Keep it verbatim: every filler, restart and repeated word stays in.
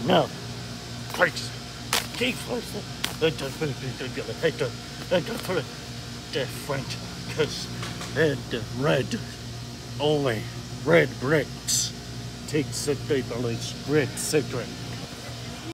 No. Please. Keep close. I don't think they're gonna hate them. I don't think they're French. Because they're the red. Only red bricks. Take the people red cigarette.